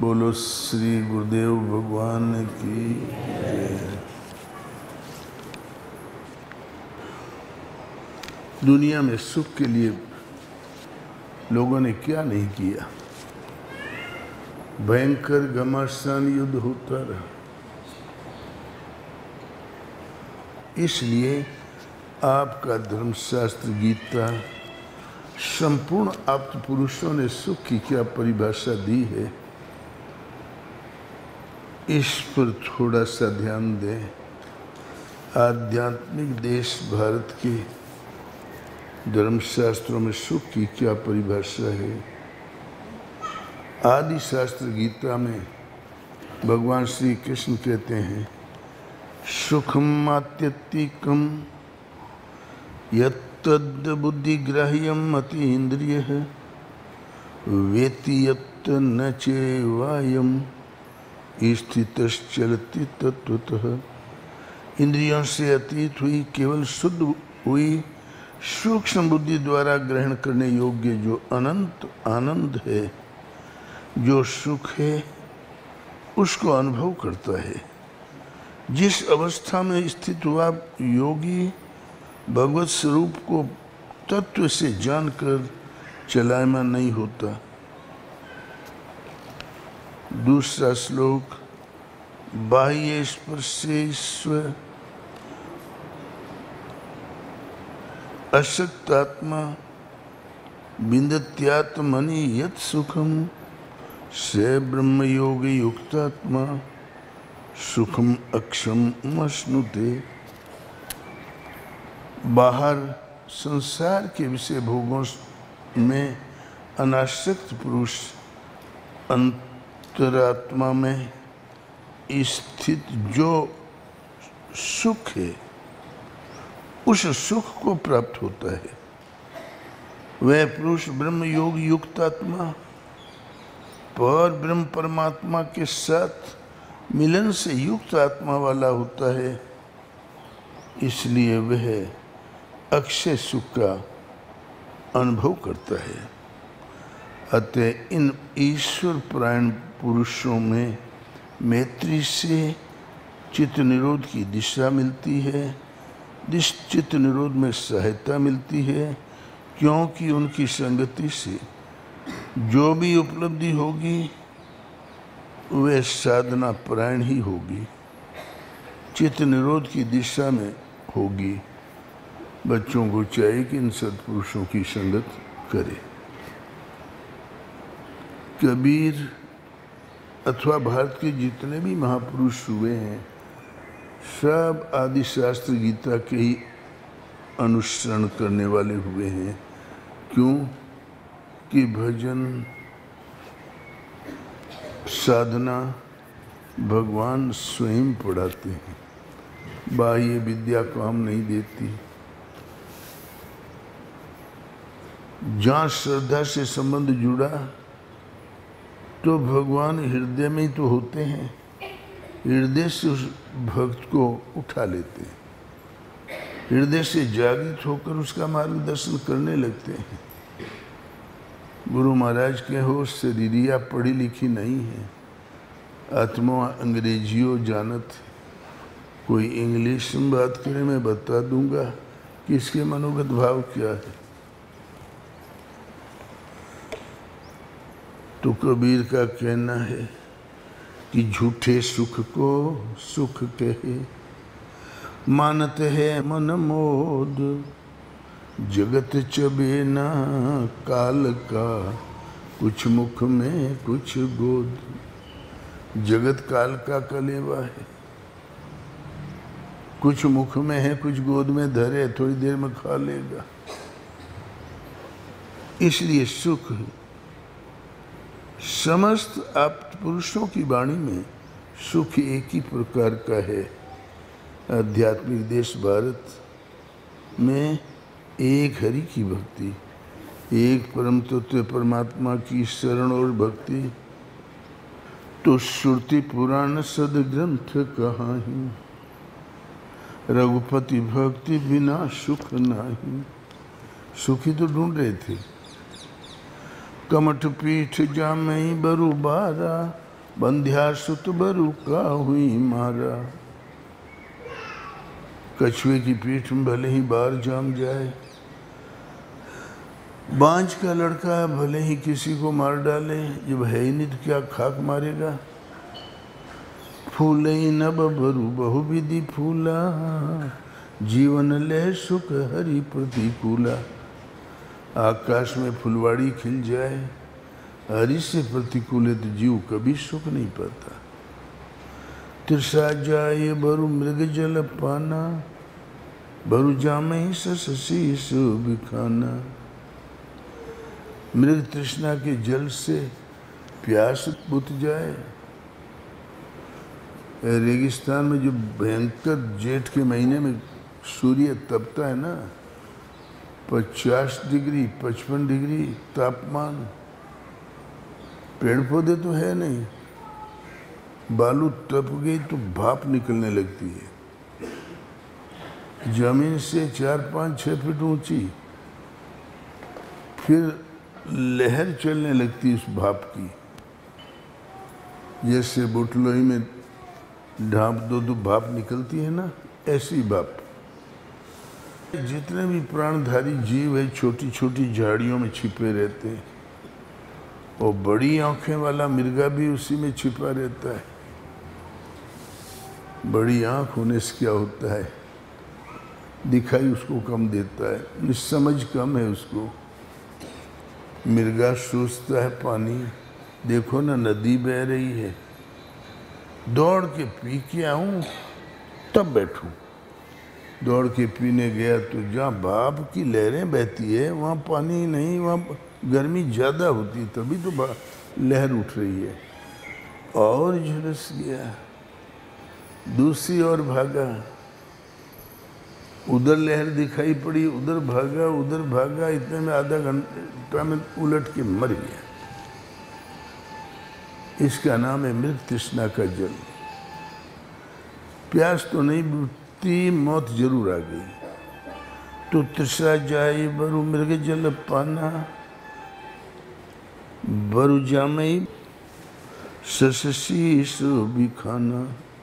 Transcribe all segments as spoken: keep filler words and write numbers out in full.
बोलो श्री गुरुदेव भगवान की जय। दुनिया में सुख के लिए लोगों ने क्या नहीं किया। भयंकर घमासान युद्ध होता रहा। इसलिए आपका धर्मशास्त्र गीता संपूर्ण आप्त पुरुषों ने सुख की क्या परिभाषा दी है, इस पर थोड़ा सा ध्यान दें। आध्यात्मिक देश भारत के धर्मशास्त्रों में सुख की क्या परिभाषा है। आदि शास्त्र गीता में भगवान श्री कृष्ण कहते हैं, सुखम आत्यतिकम यत्तद् बुद्धिग्राह्यम अति इंद्रिय वेति यत् न चेवायम स्थितश्चलति तत्वतः। इंद्रियों से अतीत हुई केवल शुद्ध हुई सूक्ष्म बुद्धि द्वारा ग्रहण करने योग्य जो अनंत आनंद है, जो सुख है, उसको अनुभव करता है। जिस अवस्था में स्थित हुआ योगी भगवत स्वरूप को तत्व से जानकर चलायमान नहीं होता। दूसरा श्लोक, बाह्य स्पर्शेश्वर अशक्तात्मा बिंदत्यात्मनि यत् सुखम से ब्रह्म योग युक्तात्मा सुखम अक्षम अश्नुते। बाहर संसार के विषय भोगों में अनासक्त पुरुष अंतरात्मा में स्थित जो सुख है, उस सुख को प्राप्त होता है। वह पुरुष ब्रह्म योग युक्त आत्मा पर ब्रह्म परमात्मा के साथ मिलन से युक्त आत्मा वाला होता है। इसलिए वह अक्षय सुख का अनुभव करता है। अतः इन ईश्वर परायण पुरुषों में मैत्री से चित्त निरोध की दिशा मिलती है, जिस चित्त निरोध में सहायता मिलती है, क्योंकि उनकी संगति से जो भी उपलब्धि होगी वह साधना परायण ही होगी, चित्त निरोध की दिशा में होगी। बच्चों को चाहिए कि इन सत्पुरुषों की संगत करे। कबीर अथवा भारत के जितने भी महापुरुष हुए हैं, सब आदि शास्त्र गीता के ही अनुसरण करने वाले हुए हैं। क्यों कि भजन साधना भगवान स्वयं पढ़ाते हैं, बाह्य विद्या काम नहीं देती। जहाँ श्रद्धा से संबंध जुड़ा तो भगवान हृदय में ही तो होते हैं, हृदय से उस भक्त को उठा लेते हैं, हृदय से जागृत होकर उसका मार्गदर्शन करने लगते हैं। गुरु महाराज के हो शरीरिया पढ़ी लिखी नहीं है, आत्मा अंग्रेजियों जानत। कोई इंग्लिश में बात करे मैं बता दूंगा कि इसके मनोगत भाव क्या है। तो कबीर का कहना है कि झूठे सुख को सुख कहे, मानत है मन मोद, जगत चबे ना काल का, कुछ मुख में कुछ गोद। जगत काल का कलेवा है, कुछ मुख में है कुछ गोद में धरे, थोड़ी देर में खा लेगा। इसलिए सुख समस्त आप्त पुरुषों की वाणी में सुख एक ही प्रकार का है। आध्यात्मिक देश भारत में एक हरि की भक्ति, एक परम तत्व परमात्मा की शरण और भक्ति, तो श्रुति पुराण सदग्रंथ कहाहीं, रघुपति भक्ति बिना सुख नहीं। सुखी तो ढूंढ रहे थे। कमठ पीठ जामई बरु बारा, बंध्या सुत बरु का हुई मारा। कछुए की पीठ में भले ही बार जाम जाए, बांझ का लड़का भले ही किसी को मार डाले, जब है ही नहीं तो क्या खाक मारेगा। फूले नब बरु बहुविधि फूला, जीवन ले सुख हरि प्रतिकूला। आकाश में फुलवाड़ी खिल जाए, हरि से प्रतिकूल है तो जीव कभी सुख नहीं पाता। तिरसा जाए बरु मृग जल पाना, बरु जामे ससीस बिखाना। मृग तृष्णा के जल से प्यास बुझ जाए। रेगिस्तान में जो भयंकर जेठ के महीने में सूर्य तपता है ना, पचास डिग्री पचपन डिग्री तापमान, पेड़ पौधे तो है नहीं, बालू तप गई तो भाप निकलने लगती है। जमीन से चार पाँच छः फीट ऊंची, फिर लहर चलने लगती उस भाप की, जैसे बुटलोई में ढांप दो तो भाप निकलती है ना, ऐसी भाप। जितने भी प्राणधारी जीव है छोटी छोटी झाड़ियों में छिपे रहते हैं, और बड़ी आंखें वाला मिर्गा भी उसी में छिपा रहता है। बड़ी आंख होने से क्या होता है, दिखाई उसको कम देता है, निस्समझ कम है उसको। मिर्गा सोचता है पानी, देखो ना नदी बह रही है, दौड़ के पी के आऊं तब बैठूं। दौड़ के पीने गया तो जहाँ भाप की लहरें बहती है वहाँ पानी नहीं, वहाँ गर्मी ज़्यादा होती है, तभी तो लहर उठ रही है। और झुलस गया, दूसरी ओर भागा, उधर लहर दिखाई पड़ी, उधर भागा उधर भागा, इतने में आधा घंटा में उलट के मर गया। इसका नाम है मृग तृष्णा का जल। प्यास तो नहीं बुझती, मौत जरूर आ गई। तो तृषा जाए बरु मृग जल पाना, बरु जामई ससीस बिखाना।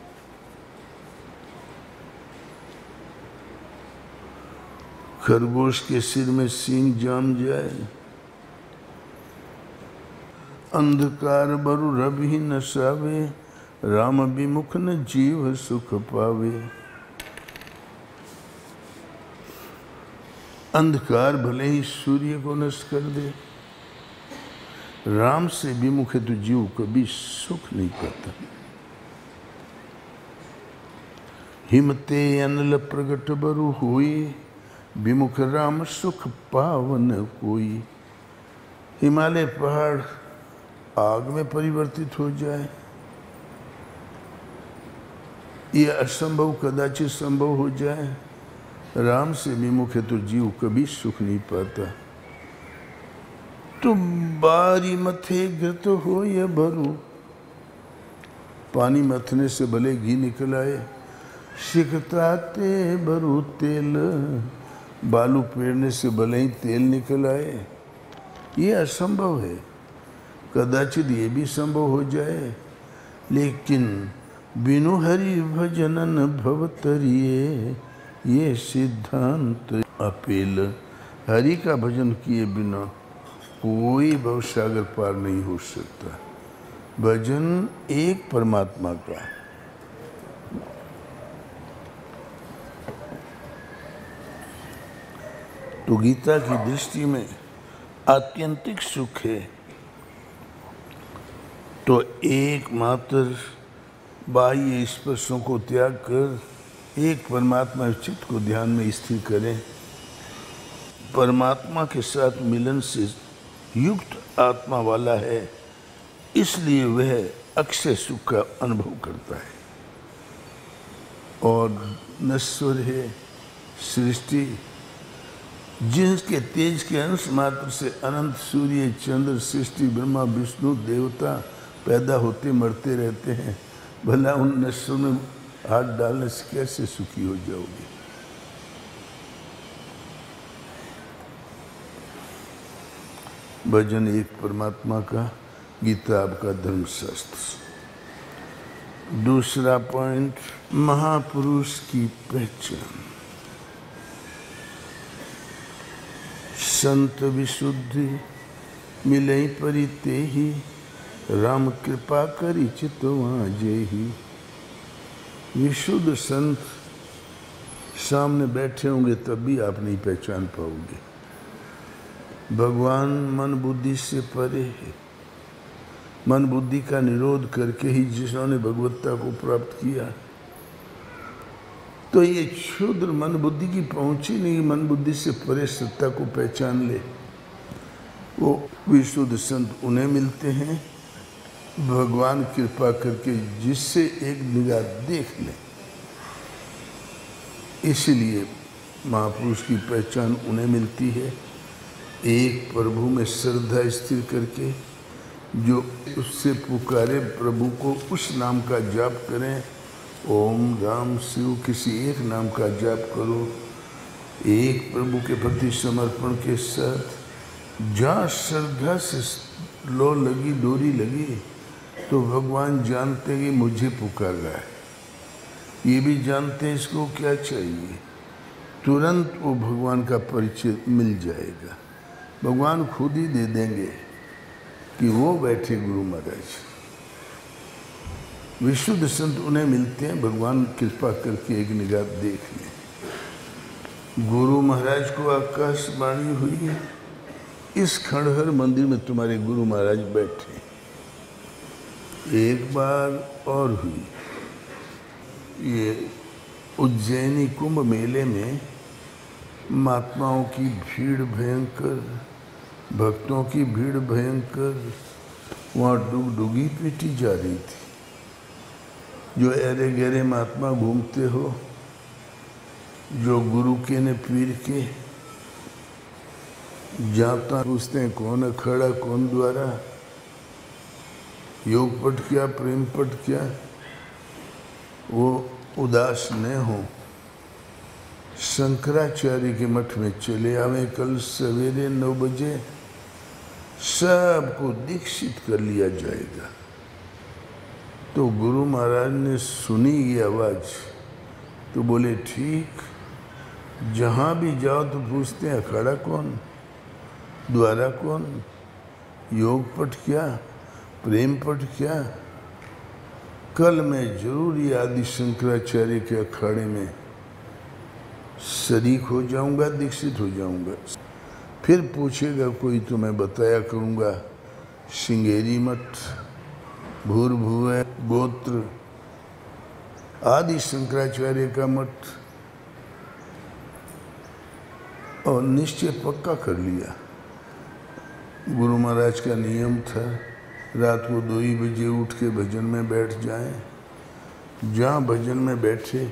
खरगोश के सिर में सींग जाम जाए, अंधकार बरु रवि न सावे, राम विमुख न जीव सुख पावे। अंधकार भले ही सूर्य को नष्ट कर दे, राम से विमुख है तो जीव कभी सुख नहीं पाता। हिमते अनल प्रगट बरु हुई, विमुख राम सुख पावन कोई। हिमालय पहाड़ आग में परिवर्तित हो जाए, ये असंभव कदाचित संभव हो जाए। राम से विमुख है तो जीव कभी सुख नहीं पाता। तो बारी मथे घृत हो या भरू, पानी मथने से भले घी निकल आए। सिकताते भरू तेल, बालू पेड़ने से भले ही तेल निकल आए। ये असंभव है, कदाचित ये भी संभव हो जाए, लेकिन बिनु हरि भजनन भवतरिये, ये सिद्धांत अपेल। हरि का भजन किए बिना कोई भवसागर पार नहीं हो सकता। भजन एक परमात्मा का। तो गीता की दृष्टि में आत्यंतिक सुख है तो एकमात्र बाह्य स्पर्शों को त्याग कर एक परमात्मा चित्त को ध्यान में स्थिर करें। परमात्मा के साथ मिलन से युक्त आत्मा वाला है, इसलिए वह अक्षय सुख का अनुभव करता है। और नश्वर है सृष्टि, जिसके तेज के अंश मात्र से अनंत सूर्य चंद्र सृष्टि ब्रह्मा विष्णु देवता पैदा होते मरते रहते हैं। भला उन नश्वर में हाथ डालने से कैसे सुखी हो जाओगे। भजन एक परमात्मा का, गीता आपका धर्मशास्त्र। दूसरा पॉइंट, महापुरुष की पहचान। संत विशुद्धि मिलई परिते ही, राम कृपा करी चितवा जेहि। विशुद्ध संत सामने बैठे होंगे तब भी आप नहीं पहचान पाओगे। भगवान मन बुद्धि से परे है। मन बुद्धि का निरोध करके ही जिन्होंने भगवत्ता को प्राप्त किया, तो ये क्षुद्र मन बुद्धि की पहुंची नहीं, मन बुद्धि से परे सत्ता को पहचान ले, वो विशुद्ध संत उन्हें मिलते हैं भगवान कृपा करके जिससे एक निगाह देख ले। इसीलिए महापुरुष की पहचान उन्हें मिलती है, एक प्रभु में श्रद्धा स्थिर करके, जो उससे पुकारे प्रभु को उस नाम का जाप करें। ओम राम शिव किसी एक नाम का जाप करो, एक प्रभु के प्रति समर्पण के साथ। जहाँ श्रद्धा से लो लगी, डोरी लगी, तो भगवान जानते हैं कि मुझे पुकार रहा है, ये भी जानते हैं इसको क्या चाहिए, तुरंत वो भगवान का परिचय मिल जाएगा। भगवान खुद ही दे देंगे कि वो बैठे गुरु महाराज। विशुद्ध संत उन्हें मिलते हैं भगवान कृपा करके एक निगाह देख लें। गुरु महाराज को आकाशवाणी हुई है, इस खंडहर मंदिर में तुम्हारे गुरु महाराज बैठे। एक बार और हुई, ये उज्जैनी कुंभ मेले में महात्माओं की भीड़ भयंकर, भक्तों की भीड़ भयंकर, वहाँ डुगडुगी पीटी जा रही थी। जो अरे गहरे महात्मा घूमते हो, जो गुरु के ने पीर के जाता पूछते हैं कौन अखाड़ा कौन द्वारा, योग पट क्या प्रेम पट क्या, वो उदास न हो। शंकराचार्य के मठ में चले आवे कल सवेरे नौ बजे, सबको दीक्षित कर लिया जाएगा। तो गुरु महाराज ने सुनी ये आवाज़ तो बोले ठीक, जहाँ भी जाओ तो पूछते हैं अखाड़ा कौन, द्वारा कौन, योग पट क्या, प्रेम पट क्या। कल मैं जरूर ये आदि शंकराचार्य के अखाड़े में शरीक हो जाऊंगा, दीक्षित हो जाऊंगा। फिर पूछेगा कोई तो मैं बताया करूंगा, श्रृंगेरी मठ, भूर्भुव गोत्र, आदि शंकराचार्य का मठ, और निश्चय पक्का कर लिया। गुरु महाराज का नियम था रात को दो ही बजे उठ के भजन में बैठ जाएं। जहाँ भजन में बैठे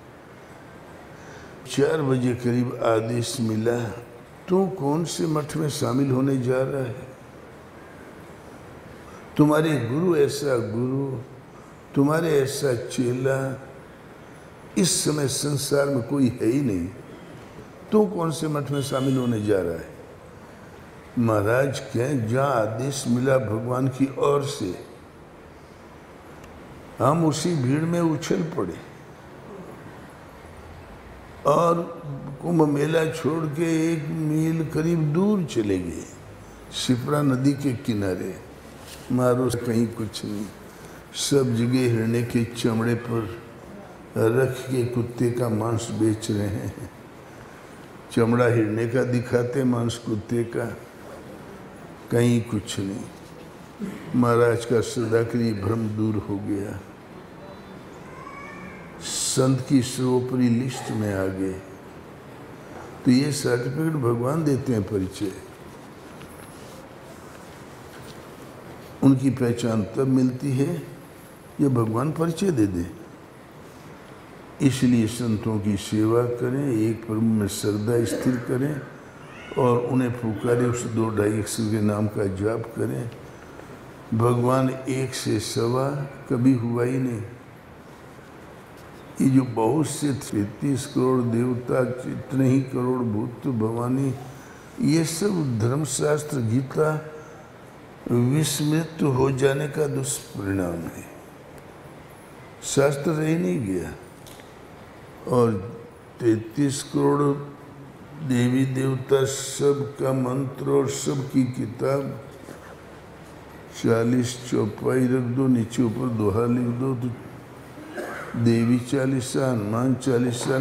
चार बजे करीब आदेश मिला, तू कौन से मठ में शामिल होने जा रहा है, तुम्हारे गुरु ऐसा गुरु, तुम्हारे ऐसा चेला इस समय संसार में कोई है ही नहीं, तू कौन से मठ में शामिल होने जा रहा है। महाराज कहें जहाँ आदेश मिला भगवान की ओर से, हम उसी भीड़ में उछल पड़े और कुंभ मेला छोड़ के एक मील करीब दूर चले गए, शिप्रा नदी के किनारे। मारो कहीं कुछ नहीं, सब जगह हिरने के चमड़े पर रख के कुत्ते का मांस बेच रहे हैं। चमड़ा हिरने का दिखाते, मांस कुत्ते का, कहीं कुछ नहीं। महाराज का सदा के लिए भ्रम दूर हो गया, संत की सर्वोपरि लिस्ट में आ गए। तो ये सर्टिफिकेट भगवान देते हैं परिचय। उनकी पहचान तब मिलती है जब भगवान परिचय दे दे। इसलिए संतों की सेवा करें, एक प्रभु में श्रद्धा स्थिर करें और उन्हें पुकारे, उस दो ढाई अक्षर के नाम का जाप करें। भगवान एक से सवा कभी हुआ ही नहीं। ये जो बहुत से तैतीस करोड़ देवता, इतने ही करोड़ भूत भवानी, ये सब धर्मशास्त्र गीता विस्मृत हो जाने का दुष्परिणाम है। शास्त्र रह ही नहीं गया। और तैतीस करोड़ देवी देवता सब का मंत्र और सब की किताब, चालीस चौपाई रख दो, नीचे ऊपर दोहा लिख दो, तो देवी चालीसा, हनुमान चालीसा।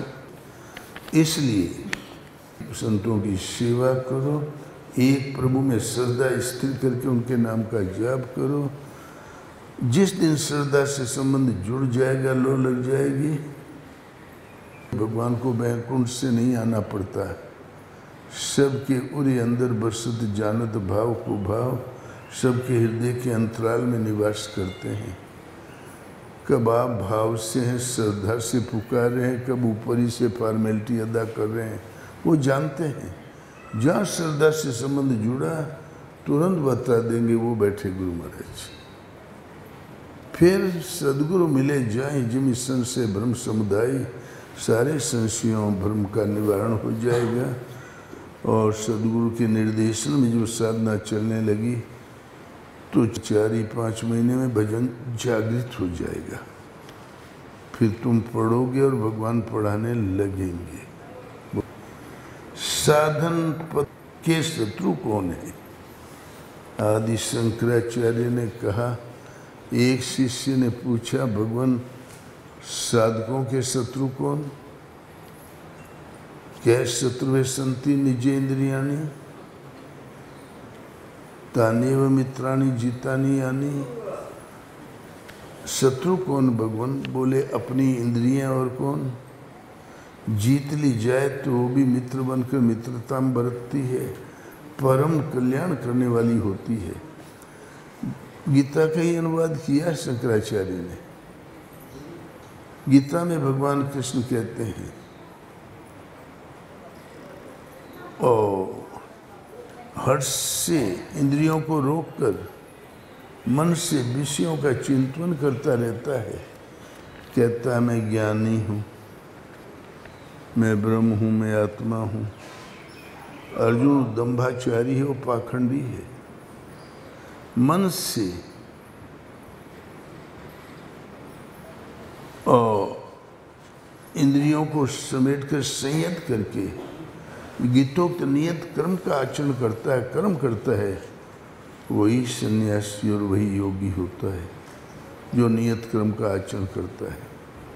इसलिए संतों की सेवा करो, एक प्रभु में श्रद्धा स्थिर करके उनके नाम का जाप करो। जिस दिन श्रद्धा से संबंध जुड़ जाएगा, लो लग जाएगी, भगवान को वैकुंठ से नहीं आना पड़ता। सबके उरे अंदर बसत जानत भाव को भाव, सबके हृदय के अंतराल में निवास करते हैं। कब आप भाव से हैं, श्रद्धा से पुकार रहे हैं, कब ऊपरी से फॉर्मेलिटी अदा कर रहे हैं, वो जानते हैं। जहाँ श्रद्धा से संबंध जुड़ा तुरंत बता देंगे वो बैठे गुरु महाराज। फिर सदगुरु मिले जाए जिम संशय भ्रम समुदाय, सारे संशयों भ्रम का निवारण हो जाएगा। और सदगुरु के निर्देशन में जो साधना चलने लगी तो चार ही पाँच महीने में भजन जागृत हो जाएगा। फिर तुम पढ़ोगे और भगवान पढ़ाने लगेंगे। साधन पथ के शत्रु कौन है? आदि शंकराचार्य ने कहा, एक शिष्य ने पूछा, भगवान साधकों के शत्रु कौन? क्या शत्रु संति निजेंद्रियाणि तानेव मित्राणि जितानि यानी। शत्रु कौन भगवान? बोले अपनी इंद्रियां। और कौन? जीत ली जाए तो वो भी मित्र बनकर मित्रता में बरतती है, परम कल्याण करने वाली होती है। गीता का ही अनुवाद किया शंकराचार्य ने। गीता में भगवान कृष्ण कहते हैं, और हर्ष से इंद्रियों को रोककर मन से विषयों का चिंतन करता रहता है। कहता है मैं ज्ञानी हूँ, मैं ब्रह्म हूँ, मैं आत्मा हूँ। अर्जुन दंभाचारी है, वो पाखंडी है। मन से और इंद्रियों को समेटकर संयत करके गीतोक्त नियत कर्म का आचरण करता है, कर्म करता है, वही सन्यासी और वही योगी होता है जो नियत कर्म का आचरण करता है।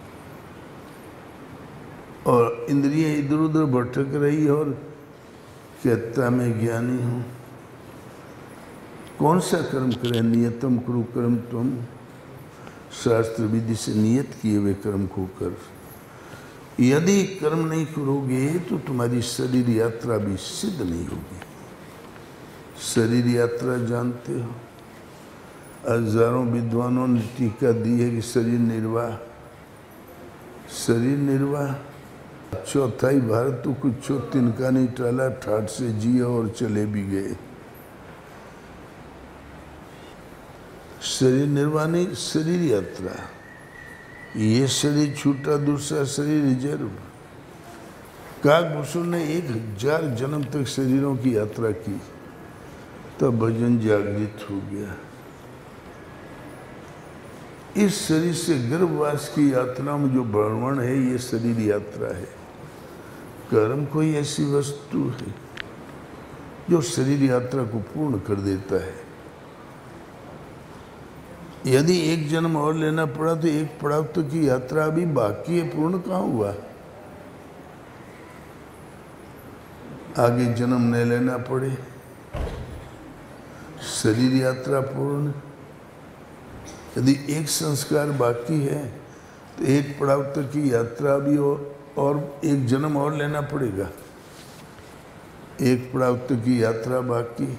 और इंद्रियां इधर उधर भटक रही और कहता मैं ज्ञानी हूँ। कौन सा कर्म करें? नियतम कुरु कर्म तुम, शास्त्र विधि से नियत किए हुए कर्म को कर। यदि कर्म नहीं करोगे तो तुम्हारी शरीर यात्रा भी सिद्ध नहीं होगी। शरीर यात्रा जानते हो, हजारों विद्वानों ने टीका दी है कि शरीर निर्वाह, शरीर निर्वाह। चौथाई भारत तो कुछ तिनका नहीं टाला, ठाठ से जिया और चले भी गए। शरीर निर्वाह नहीं, शरीर यात्रा। ये शरीर छूटा, दूसरा शरीर रिजर्व। काकभूषण ने एक हजार जन्म तक शरीरों की यात्रा की, तब भजन जागृत हो गया। इस शरीर से गर्भवास की यात्रा में जो भ्रमण है, ये शरीर यात्रा है। कर्म कोई ऐसी वस्तु है जो शरीर यात्रा को पूर्ण कर देता है। यदि एक जन्म और लेना पड़ा तो एक पड़ाव तो की यात्रा अभी बाकी है, पूर्ण कहाँ हुआ? आगे जन्म न लेना पड़े, शरीर यात्रा पूर्ण। यदि एक संस्कार बाकी है तो एक पड़ाव तक की यात्रा भी और, और एक जन्म और लेना पड़ेगा। एक पड़ाव तक की यात्रा बाकी।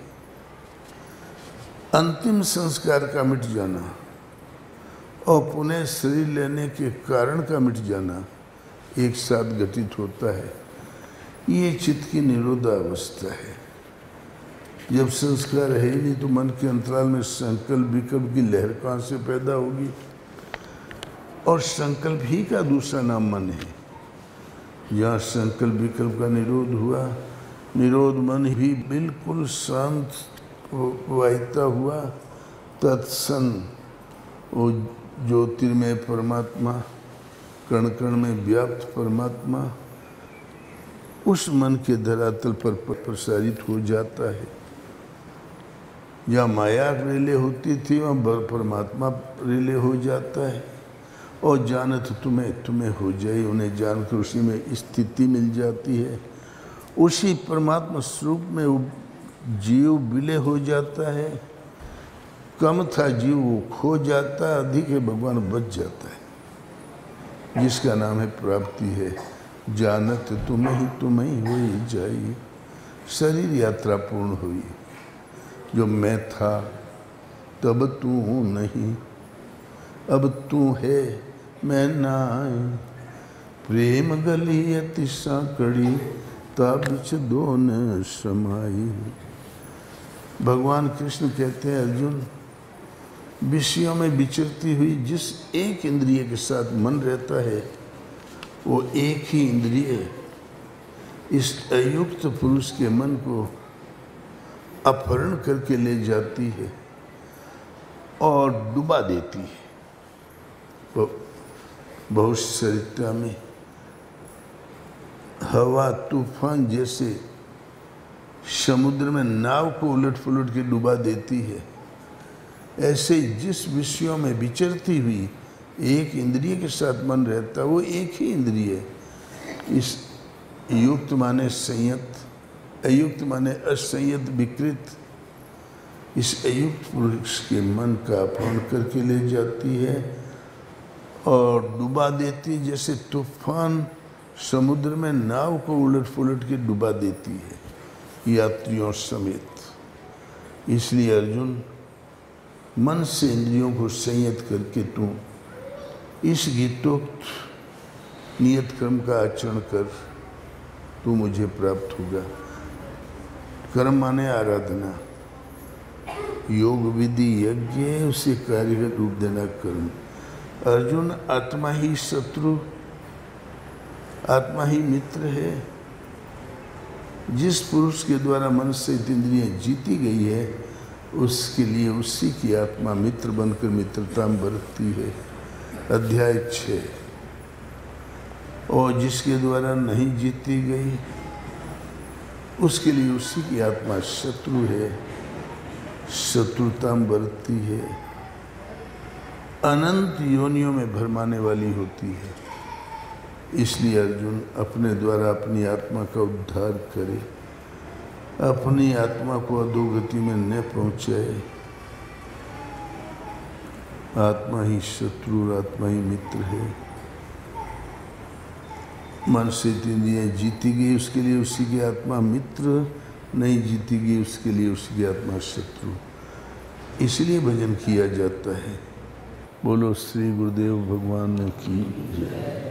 अंतिम संस्कार का मिट जाना और पुनः शरीर लेने के कारण का मिट जाना एक साथ घटित होता है। ये चित्त की निरोधावस्था है। जब संस्कार है ही नहीं तो मन के अंतराल में संकल्प विकल्प की लहर कहाँ से पैदा होगी? और संकल्प ही का दूसरा नाम मन है। जहाँ संकल्प विकल्प का निरोध हुआ, निरोध मन ही बिल्कुल शांत वाहिता हुआ, तत्सन वो ज्योतिर्मय परमात्मा, कण कण में व्याप्त परमात्मा उस मन के धरातल पर प्रसारित हो जाता है। जहाँ माया रिले होती थी वहाँ परमात्मा रिले हो जाता है। और जानत तुम्हें तुम्हें हो जाए, उन्हें जानकर उसी में स्थिति मिल जाती है। उसी परमात्मा स्वरूप में वो जीव विलय हो जाता है। कम था जीव वो खो जाता है, अधिक है भगवान बच जाता है, जिसका नाम है प्राप्ति है। जानत तुम्हें ही तुम्हें ही हो जाइए, शरीर यात्रा पूर्ण हुई। जो मैं था तब तू नहीं, अब तू है मैं नाई। प्रेम गली अति साकड़ी ताबिच दोन समाई। भगवान कृष्ण कहते हैं अर्जुन, विषयों में विचरती हुई जिस एक इंद्रिय के साथ मन रहता है वो एक ही इंद्रिय इस अयुक्त पुरुष के मन को अपहरण करके ले जाती है और डुबा देती है। बहुत सरिता में हवा तूफान जैसे समुद्र में नाव को उलट पुलट के डुबा देती है, ऐसे ही जिस विषयों में विचरती हुई एक इंद्रिय के साथ मन रहता है वो एक ही इंद्रिय इस युक्त माने संयत, अयुक्त माने असंयत विकृत इस अयुक्त पुरुष के मन का अपहरण करके ले जाती है और डुबा देती, जैसे तूफान समुद्र में नाव को उलट पुलट के डुबा देती है यात्रियों समेत। इसलिए अर्जुन, मन से इंद्रियों को संयत करके तू इस गीतोक्त नियत कर्म का आचरण कर, तू मुझे प्राप्त होगा। कर्म माने आराधना, योग विधि यज्ञ उसे कार्य का रूप देना कर्म। अर्जुन, आत्मा ही शत्रु आत्मा ही मित्र है। जिस पुरुष के द्वारा मन से इंद्रियां जीती गई है उसके लिए उसी की आत्मा मित्र बनकर मित्रता बरतती है। अध्याय छः। और जिसके द्वारा नहीं जीती गई उसके लिए उसी की आत्मा शत्रु है, शत्रुता बरतती है, अनंत योनियों में भरमाने वाली होती है। इसलिए अर्जुन, अपने द्वारा अपनी आत्मा का उद्धार करे, अपनी आत्मा को अधोगति में न पहुंचाए। आत्मा ही शत्रु, आत्मा ही मित्र है। मन से इंद्रियां जीती गई उसके लिए उसी की आत्मा मित्र, नहीं जीती गई उसके लिए उसी की आत्मा शत्रु। इसलिए भजन किया जाता है। बोलो श्री गुरुदेव भगवान की जय।